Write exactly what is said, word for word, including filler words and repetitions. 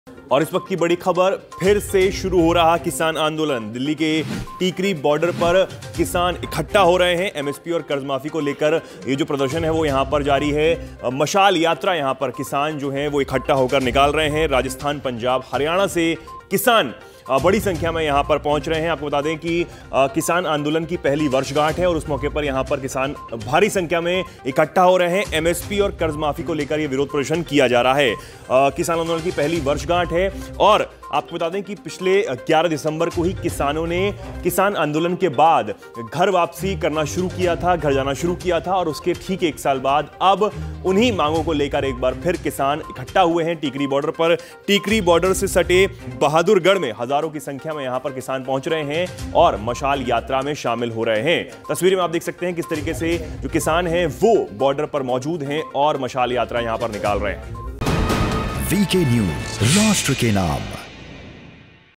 और इस वक्त की बड़ी खबर, फिर से शुरू हो रहा किसान आंदोलन। दिल्ली के टीकरी बॉर्डर पर किसान इकट्ठा हो रहे हैं। एमएसपी और कर्ज माफी को लेकर ये जो प्रदर्शन है वो यहां पर जारी है। मशाल यात्रा यहां पर किसान जो हैं वो इकट्ठा होकर निकाल रहे हैं। राजस्थान, पंजाब, हरियाणा से किसान बड़ी संख्या में यहां पर पहुंच रहे हैं। आपको बता दें कि किसान आंदोलन की पहली वर्षगांठ है और उस मौके पर यहां पर किसान भारी संख्या में इकट्ठा हो रहे हैं। एमएसपी और कर्ज माफी को लेकर यह विरोध प्रदर्शन किया जा रहा है। किसान आंदोलन की पहली वर्षगांठ है और आपको बता दें कि पिछले ग्यारह दिसंबर को ही किसानों ने किसान आंदोलन के बाद घर वापसी करना शुरू किया था, घर जाना शुरू किया था और उसके ठीक एक साल बाद अब उन्हीं मांगों को लेकर एक बार फिर किसान इकट्ठा हुए हैं टीकरी बॉर्डर पर। टीकरी बॉर्डर से सटे बहादुरगढ़ में हजारों की संख्या में यहां पर किसान पहुंच रहे हैं और मशाल यात्रा में शामिल हो रहे हैं। तस्वीर में आप देख सकते हैं किस तरीके से जो किसान हैं वो बॉर्डर पर मौजूद हैं और मशाल यात्रा यहां पर निकाल रहे हैं। वीके न्यूज, राष्ट्र के नाम।